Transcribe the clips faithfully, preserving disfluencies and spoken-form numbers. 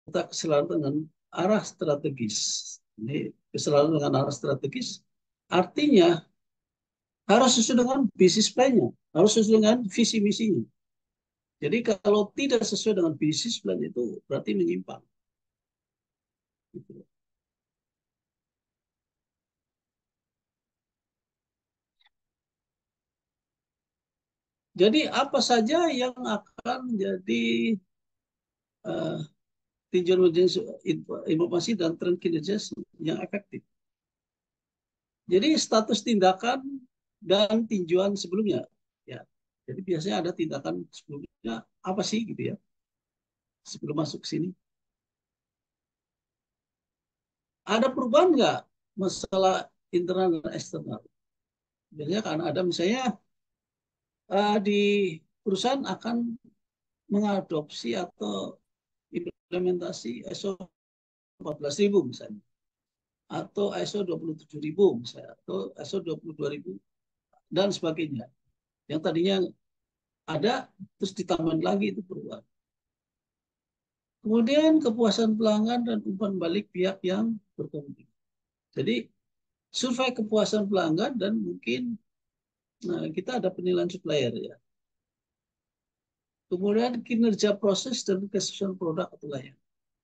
keselamatan dengan arah strategis. Ini keselamatan dengan arah strategis artinya harus sesuai dengan bisnis plan-nya, harus sesuai dengan visi misinya. Jadi kalau tidak sesuai dengan bisnis plan itu berarti menyimpang. Gitu. Jadi apa saja yang akan menjadi uh, tinjauan informasi dan tren kinerja yang efektif. Jadi status tindakan dan tinjauan sebelumnya, ya. Jadi biasanya ada tindakan sebelumnya apa sih gitu ya sebelum masuk ke sini. Ada perubahan nggak masalah internal dan eksternal? Biasanya kan ada misalnya uh, di perusahaan akan mengadopsi atau implementasi I S O empat belas ribu misalnya, atau I S O dua puluh tujuh ribu misalnya, atau I S O dua puluh dua ribu dan sebagainya. Yang tadinya ada terus ditambahin lagi itu perubahan. Kemudian kepuasan pelanggan dan umpan balik pihak yang berkomitmen. Jadi survei kepuasan pelanggan dan mungkin nah, kita ada penilaian supplier ya. Kemudian kinerja proses dan kesuksesan produk atau layanan.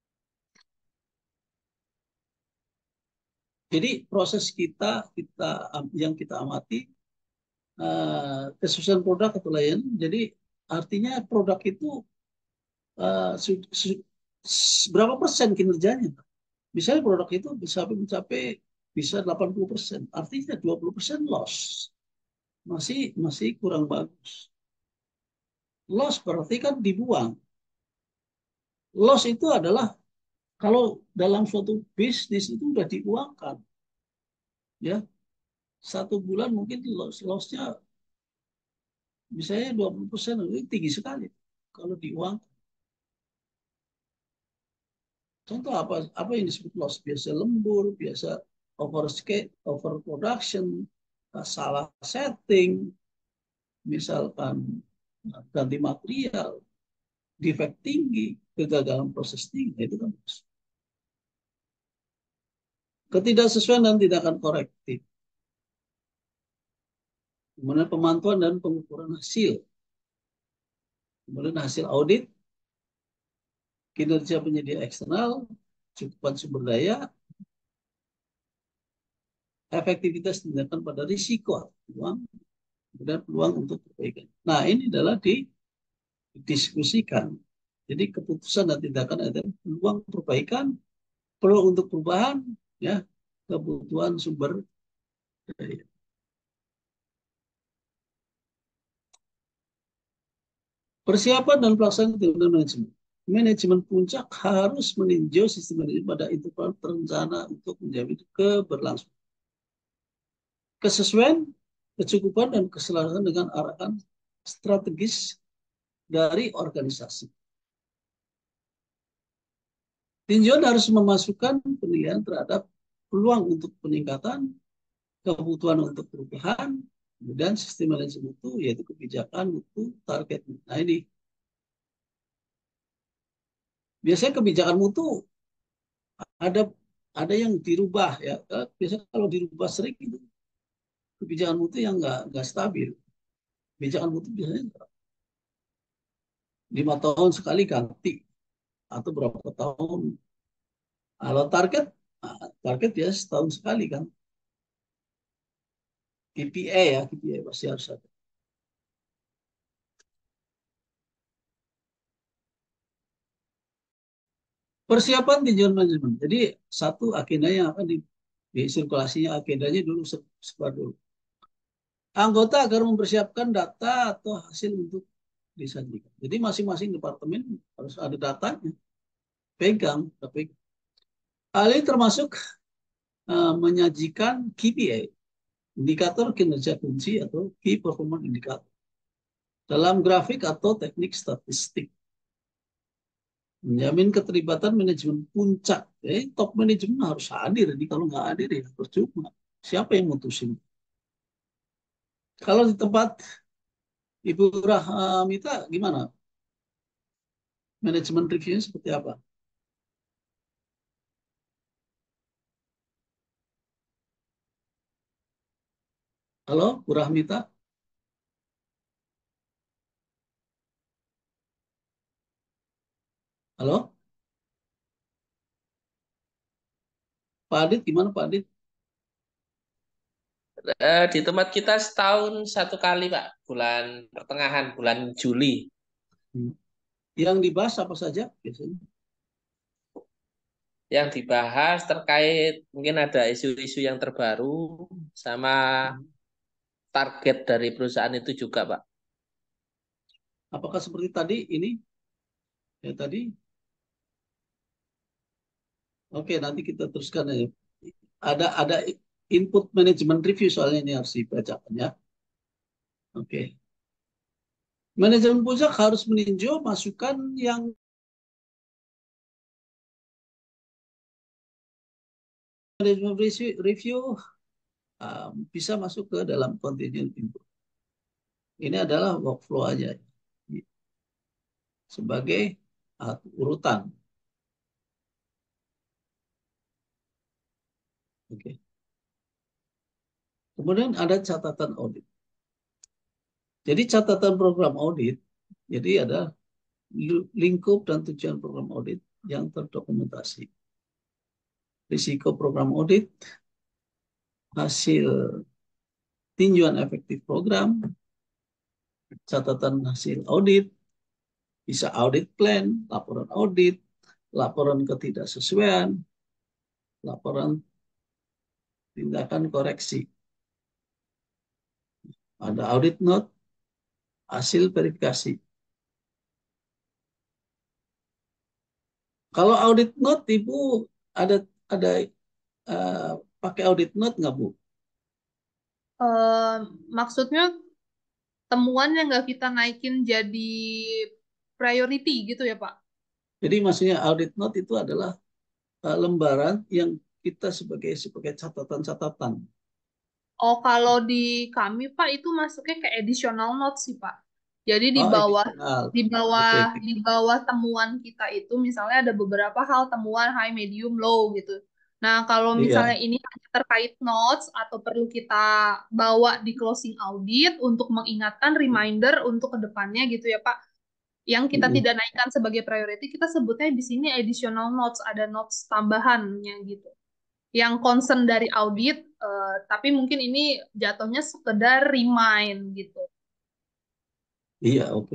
Jadi proses kita kita yang kita amati uh, kesuksesan produk atau layanan. Jadi artinya produk itu uh, berapa persen kinerjanya. Misalnya produk itu bisa mencapai bisa delapan puluh persen, artinya dua puluh persen loss. Masih masih kurang bagus. Loss berarti kan dibuang. Loss itu adalah kalau dalam suatu bisnis itu udah diuangkan. Ya, satu bulan mungkin loss, lossnya misalnya dua puluh persen, itu tinggi sekali kalau diuangkan. Contoh apa apa yang disebut loss? Biasa lembur, biasa overscale, overproduction, salah setting, misalkan ganti material, defect tinggi, kegagalan proses tinggi, itu kan ketidaksesuaian dan tindakan korektif. Kemudian pemantauan dan pengukuran hasil. Kemudian hasil audit, kinerja penyedia eksternal, cukupan sumber daya, efektivitas tindakan pada risiko, peluang, kemudian peluang untuk perbaikan. Nah, ini adalah didiskusikan. Jadi keputusan dan tindakan ada peluang perbaikan, peluang untuk perubahan, ya, kebutuhan sumber daya. Persiapan dan pelaksanaan tindakan manajemen. Manajemen puncak harus meninjau sistem manajemen pada interval terencana untuk menjamin keberlangsungan. Kesesuaian, kecukupan, dan keselarasan dengan arahan strategis dari organisasi. Tinjauan harus memasukkan penilaian terhadap peluang untuk peningkatan, kebutuhan untuk perubahan, kemudian sistem manajemen itu yaitu kebijakan, mutu, target. Nah ini biasanya kebijakan mutu ada ada yang dirubah ya. Biasanya kalau dirubah sering itu kebijakan mutu yang nggak nggak stabil. Kebijakan mutu biasanya lima tahun sekali ganti atau berapa tahun. Kalau target, target ya setahun sekali kan. K P I ya, K P I pasti harus ada. Persiapan tinjauan manajemen. Jadi satu agenda yang akan di, di sirkulasinya agendanya dulu sebar dulu. Anggota agar mempersiapkan data atau hasil untuk disajikan. Jadi masing-masing departemen harus ada datanya, pegang, tapi ahli termasuk uh, menyajikan K P I, indikator kinerja kunci atau Key Performance Indicator dalam grafik atau teknik statistik. Menjamin keterlibatan manajemen puncak. Eh, top manajemen harus hadir. Jadi kalau nggak hadir ya percuma. Siapa yang mutusin? Kalau di tempat Ibu Rahmita gimana? Manajemen reviewnya seperti apa? Halo, Bu Rahmita. Halo, Pak Adit, gimana Pak Adit? Eh, di tempat kita setahun satu kali, Pak. Bulan pertengahan, bulan Juli. Hmm. Yang dibahas apa saja biasanya? Yang dibahas terkait mungkin ada isu-isu yang terbaru sama Hmm. target dari perusahaan itu juga, Pak. Apakah seperti tadi ini? Ya tadi. Oke, nanti kita teruskan ya. Ada ada input manajemen review soalnya ini harus dibacakan ya. Oke. Manajemen pajak harus meninjau masukan yang manajemen review, review uh, bisa masuk ke dalam continuous input. Ini adalah workflow aja sebagai uh, urutan. Oke. Kemudian ada catatan audit. Jadi catatan program audit, jadi ada lingkup dan tujuan program audit yang terdokumentasi. Risiko program audit, hasil tinjauan efektif program, catatan hasil audit, bisa audit plan, laporan audit, laporan ketidaksesuaian, laporan tindakan koreksi. Ada audit note, hasil verifikasi. Kalau audit note, Ibu ada ada uh, pakai audit note nggak, Bu? Eh, maksudnya temuan yang nggak kita naikin jadi priority gitu ya, Pak? Jadi maksudnya audit note itu adalah uh, lembaran yang kita sebagai sebagai catatan-catatan. Oh, kalau di kami, Pak, itu masuknya ke additional notes sih, Pak. Jadi di Oh, bawah additional. di Oke, bawah oke. di bawah temuan kita itu misalnya ada beberapa hal temuan high, medium, low gitu. Nah, kalau misalnya Iya. ini hanya terkait notes atau perlu kita bawa di closing audit untuk mengingatkan reminder untuk kedepannya gitu ya, Pak. Yang kita Mm-mm. tidak naikkan sebagai priority, kita sebutnya di sini additional notes, ada notes tambahannya gitu. Yang concern dari audit, eh, tapi mungkin ini jatuhnya sekedar remind gitu. Iya, oke.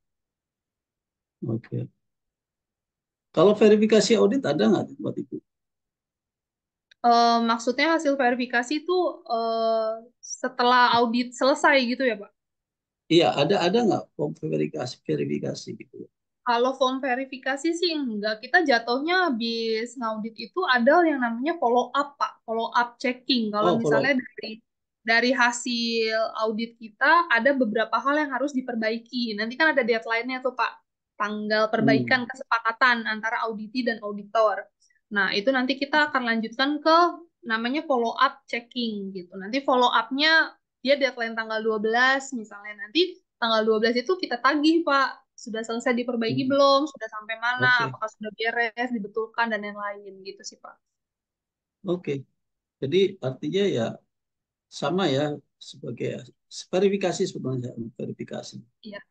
Oke. Kalau verifikasi audit ada nggak buat Ibu? Eh, maksudnya hasil verifikasi itu eh, setelah audit selesai gitu ya, Pak? Iya, ada ada nggak form verifikasi verifikasi gitu? Kalau form verifikasi sih enggak. Kita jatuhnya habis ngaudit itu ada yang namanya follow up, Pak. Follow up checking. Kalau Oh, misalnya follow. dari dari hasil audit kita ada beberapa hal yang harus diperbaiki. Nanti kan ada deadline-nya tuh, Pak. Tanggal perbaikan Hmm. kesepakatan antara auditi dan auditor. Nah, itu nanti kita akan lanjutkan ke namanya follow up checking gitu. Nanti follow up-nya dia deadline tanggal dua belas misalnya. Nanti tanggal dua belas itu kita tagih, Pak. Sudah selesai diperbaiki Hmm. belum? Sudah sampai mana? Oke, Apakah sudah beres, dibetulkan, dan yang lain gitu sih, Pak. oke. Jadi artinya ya sama ya sebagai verifikasi sebenarnya verifikasi. Iya.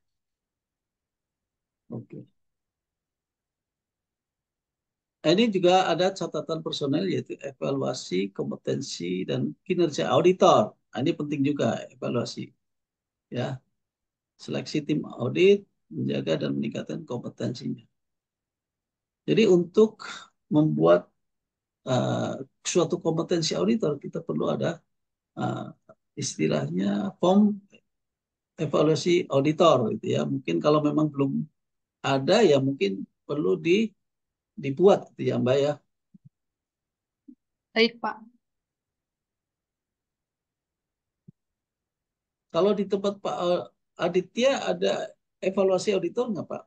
Oke. Nah, ini juga ada catatan personel yaitu evaluasi kompetensi dan kinerja auditor. Nah, ini penting juga evaluasi ya. Seleksi tim audit, menjaga dan meningkatkan kompetensinya. Jadi untuk membuat uh, suatu kompetensi auditor kita perlu ada uh, istilahnya form evaluasi auditor gitu ya. Mungkin kalau memang belum ada ya mungkin perlu di, dibuat gitu ya Mbak ya. Baik, Pak. Kalau di tempat Pak uh, Aditya ada evaluasi auditor nggak Pak?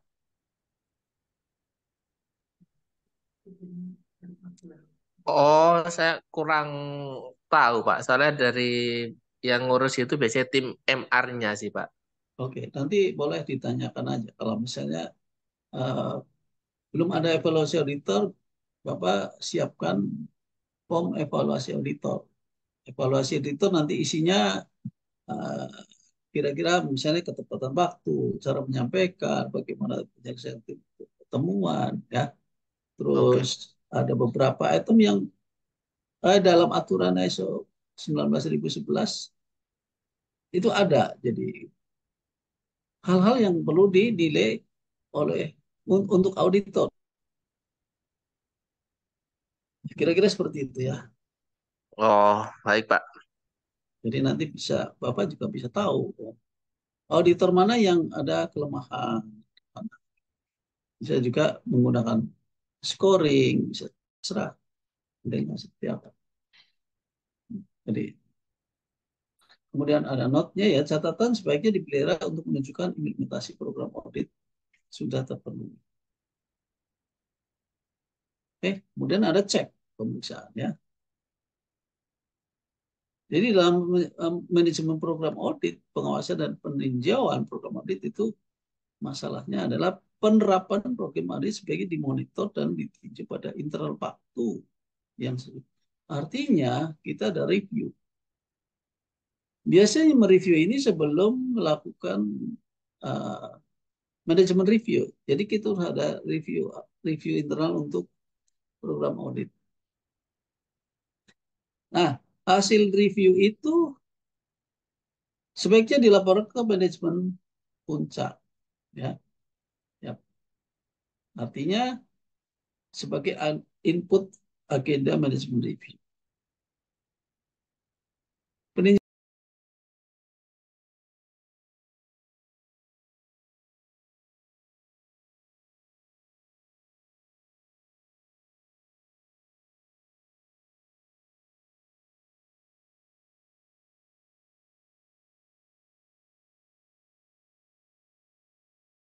Oh, saya kurang tahu, Pak. Soalnya dari yang ngurus itu biasanya tim M R-nya sih, Pak. Oke, nanti boleh ditanyakan aja kalau misalnya uh, belum ada evaluasi auditor, Bapak siapkan form evaluasi auditor. Evaluasi auditor nanti isinya uh, kira-kira misalnya ketepatan waktu, cara menyampaikan, bagaimana penyelesaian pertemuan, ya. Oke. Terus ada beberapa item yang eh, dalam aturan I S O sembilan belas ribu sebelas itu ada. Jadi hal-hal yang perlu dinilai oleh un- untuk auditor. Kira-kira seperti itu ya. Oh, baik, Pak. Jadi nanti bisa Bapak juga bisa tahu auditor mana yang ada kelemahan. Bisa juga menggunakan scoring, bisa serah modelnya seperti apa. Jadi kemudian ada note-nya ya, catatan sebaiknya dipelihara untuk menunjukkan implementasi program audit sudah terpenuhi. Oke, kemudian ada cek pemeriksaan ya. Jadi dalam manajemen program audit, pengawasan dan peninjauan program audit itu masalahnya adalah penerapan program audit sebagai dimonitor dan ditinjau pada internal waktu yang artinya kita ada review. Biasanya mereview ini sebelum melakukan uh, manajemen review. Jadi kita harus ada review review internal untuk program audit. Nah, hasil review itu sebaiknya dilaporkan ke manajemen puncak, ya. Ya. Artinya sebagai input agenda manajemen review.